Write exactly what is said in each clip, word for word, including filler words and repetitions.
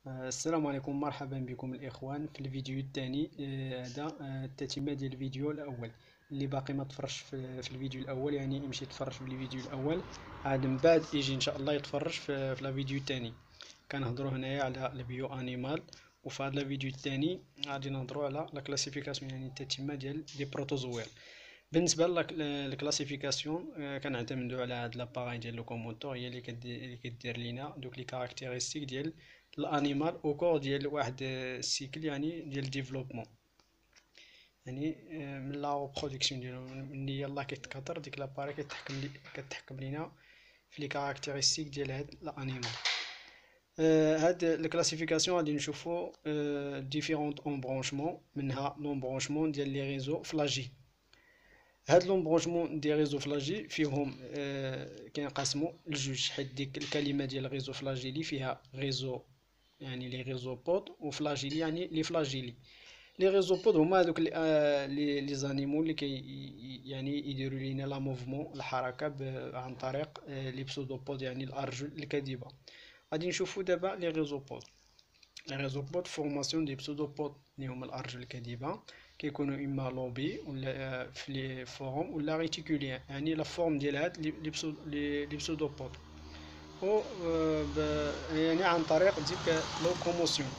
السلام عليكم، مرحبا بكم الاخوان في الفيديو الثاني. هذا آه، التتمه ديال الفيديو الاول. اللي باقي ما تفرجش في, في الفيديو الاول يعني يمشي يتفرج في الفيديو الاول، عاد من بعد يجي ان شاء الله يتفرج في, في الفيديو الثاني. كنهضروا هنايا على البيو انيمال، وفي هذا الفيديو الثاني غادي نهضروا على لا كلاسيفيكاسيون، يعني التتمه ديال لي بروتوزوير. بالنسبه للكلاسيفيكاسيون كنعتمدوا على هاد لاباغي ديال لوكوموتور، هي اللي اللي كدير لينا دوك لي كاركتيرستيك ديال الانيمال او كور ديال واحد السيكل، يعني ديال الديفلوبمون، يعني من لا برودكسيون ديالو، ملي يلاه كيتكاثر ديك لاباري كتحكم لي كتحكم لينا في لي كاركتيرستيك ديال هاد الانيمال. هاد الكلاسيفيكاسيون غادي نشوفوا ديفيرونت امبرونشمون، منها لومبرونشمون ديال لي ريزو فلاجي. هاد لومبرونشمون ديال ريزو فلاجي فيهم آه كينقسموا لجوج، حيت ديك الكلمه ديال ريزو فلاجيلي فيها ريزو يعني لي ريزو بود، وفلاجيلي يعني لي فلاجيلي. لي ريزو بود هما هذوك لي آه لي لي زانيمو اللي كي يعني يديروا لينا لا موفمون الحركه عن طريق آه لي بسودو بود، يعني الارجل الكاذبه. غادي نشوفوا دابا لي ريزو بود. لي ريزو بود فورماسيون دي بسودو بود اللي هما الارجل الكاذبه، كيكونوا اما لوبي ولا في لي فورم ولا ريتيكولير، يعني لا فورم ديال هاد لي بسودو لي بسودو بود، و يعني عن طريق ديك لوكوموسيون.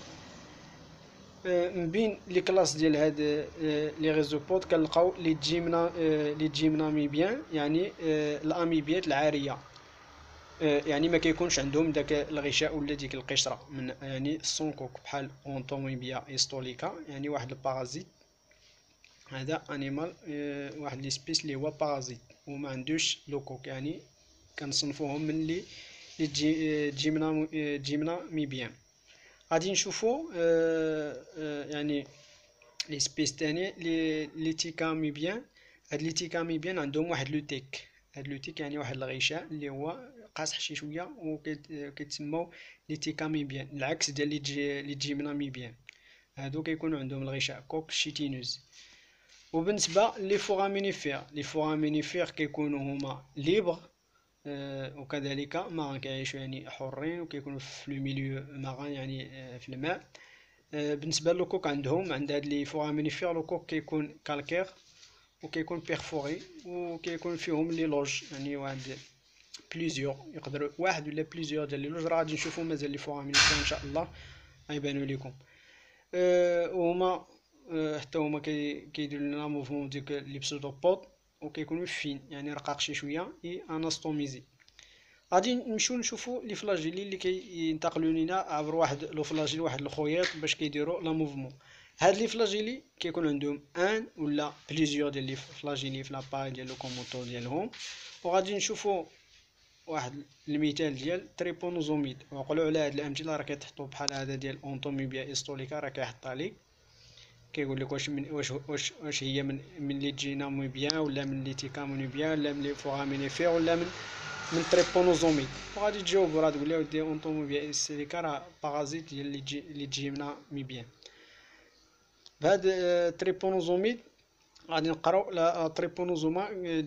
من بين لي كلاس ديال هاد لي ريزو بود كنلقاو لي جيمنا لي جيمناميبيان، يعني الاميبيات العاريه، يعني ما كيكونش عندهم داك الغشاء ولا ديك القشره، من يعني السونكوك بحال اونتوميبيا هيستوليكا، يعني واحد البارازيت. هذا انيمال واحد لي سبيس اللي هو بارازيت وما عندوش لوكوك، يعني كنصنفوهم من لي لي جيمنا جيمنا ميبيان. غادي نشوفوا يعني لي سبيس تاني لي لي تيكاميبيان. هاد لي تيكاميبيان عندهم واحد لو تيك، هاد لو تيك يعني واحد الغشاء اللي هو قاصح شي شويه، وكيتسموا لي تيكاميبيان، العكس ديال لي جي لي جيمناميبيان، هادو كيكونوا عندهم الغشاء كوك شيتينوز. وبالنسبه لي فورامينيفير، لي فورامينيفير كيكونوا هما ليبر، آه وكذلك ما كيعيشوا يعني حرين، وكيكونوا في لو ميليو ماران يعني آه في الماء. آه بالنسبه للكوك عندهم عند هاد لي فورامينيفير لوكوك كيكون كالكير وكيكون بيرفوري، وكيكون فيهم لي لوج، يعني واحد بليزيور، يقدروا واحد ولا بليزيور ديال لي لوج. راه غادي نشوفوا مازال لي فورامينيفير ان شاء الله غيبانوا لكم. أه وهما أه حتى هما كيديروا لنا موفمون ديك لي بسودوبود، وكيكونوا فين يعني رقاق شي شويه اي اناستوميزي. غادي نمشيو نشوفوا لي فلاجيلي اللي كينتقلوا لينا عبر واحد لو فلاجيل، واحد الخيوط باش كيديروا لا موفمون. هاد لي فلاجيلي كيكون عندهم ان ولا بليزيور ديال لي فلاجيلي في لاباي ديال لوكوموتور ديالهم. وغادي نشوفوا واحد المثال ديال تريبونوزوميد، وعقلوا على هاد الامثله راه كيتحطوا بحال هذا ديال اونتوميبيا هيستوليكا، راه كيحطها ليك كيقول لك واش من واش واش واش هي من من لي جيناميبيان ولا من لي تيكامونيبيان ولا من لي فورامينيفير ولا من من تريبونوزوميد. وغادي تجاوب راه تقول لي ودي اونتوميبيا هيستوليكا راه بارازيت ديال لي جي لي جيمناميبيان. بهاد تريبونوزوميد غادي نقراو لا تريبونوزوما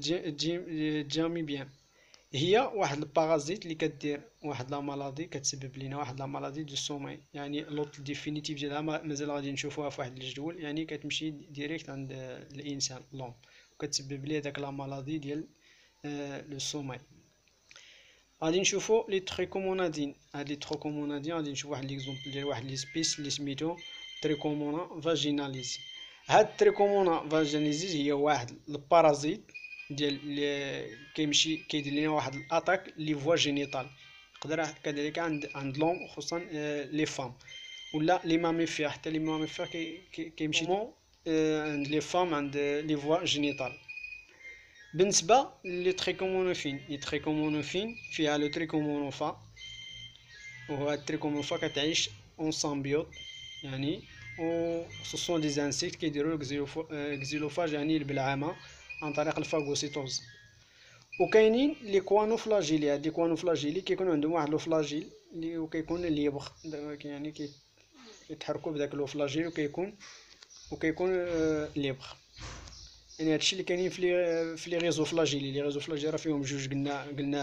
جاميبيان، هي واحد البارازيت اللي كدير واحد لا مالادي، كتسبب لينا واحد لا مالادي دو سومي، يعني لوط ديفينيتيف ديالها مازال غادي نشوفوها في واحد الجدول، يعني كتمشي ديريكت عند الانسان لوم، وكتسبب ليه داك لا مالادي ديال آه لو سومي. غادي نشوفو لي تريكومونادين. هاد لي تريكومونادين غادي نشوف واحد ليكزومبل ديال واحد لي سبيس اللي سميتو تريكومونا فاجيناليز. هاد تريكومونا فاجيناليز هي واحد البارازيت ديال كيمشي كيدير لنا واحد الاتاك لي فوا جينيتال، يقدر كذلك عند عند لوم خصوصا لي فام ولا لي ماميفير، حتى لي ماميفير كيمشي عند لي فام عند لي فوا جينيتال. بالنسبه لي تريكومونوفين، لي تريكومونوفين فيها لو تريكومونوفا، وهو التريكومونوفا كتعيش اون سامبيوت، يعني و سوسون دي زانسيكت كيديروا اكزيلوفاج يعني البلعامه عن طريق الفاغوسيتوز. وكاينين لي كوانوفلاجيلي. هاد لي كوانوفلاجيلي كيكون عندهم واحد لو فلاجيل اللي وكيكون ليبر، يعني كيتحركوا بداك لو فلاجيل وكيكون وكيكون آه ليبر. يعني هادشي اللي كاينين في لي في لي ريزو فلاجيلي. لي ريزو فلاجيلي راه فيهم جوج، قلنا قلنا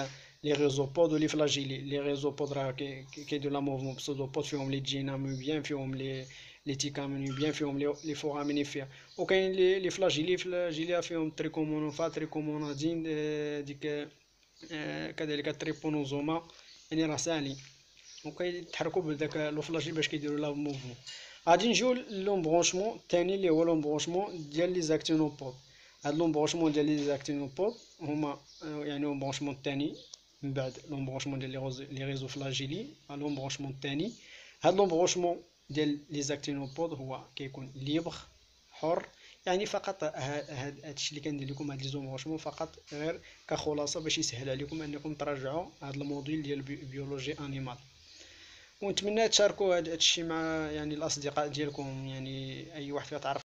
لي ريزوبود ولي فلاجيلي. لي ريزوبود راه كيديروا لا موفمون بسودوبود، فيهم لي دينامو بيان، فيهم لي لي تيكامينو بيان، فيهم لي لي فورامينيفير. وكاين لي لي فلاجيلي فلاجيليا فيهم تريكومونوفا تريكومونادين ديك كذلك تريبونوزوما، يعني راه ساهلين وكيتحركوا بداك لو فلاجيل باش كيديروا لا موفمون. غادي نجيو لومبرونشمون الثاني اللي هو لومبرونشمون ديال لي زاكتينوبود. هاد لومبرونشمون ديال لي زاكتينوبود هما يعني لومبرونشمون الثاني من بعد لومبرونشمون ديال لي ريزو فلاجيلي، لومبرونشمون الثاني. هاد لومبرونشمون ديال لي زاكتينوبود هو كيكون ليبر حر، يعني فقط هاد هادشي اللي كندير لكم هاد لي زومبرونشمون فقط غير كخلاصه باش يسهل عليكم انكم تراجعوا هاد الموديل ديال بيولوجي انيمال. ونتمنى تشاركوا هذا الشيء مع يعني الاصدقاء ديالكم، يعني اي واحد كتعرف